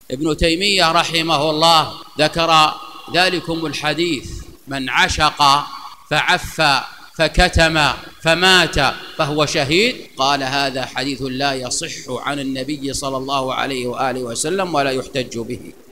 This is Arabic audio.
ابن تيمية رحمه الله ذكر ذلكم الحديث: من عشق فعف فكتم فمات فهو شهيد. قال: هذا حديث لا يصح عن النبي صلى الله عليه وآله وسلم ولا يحتج به.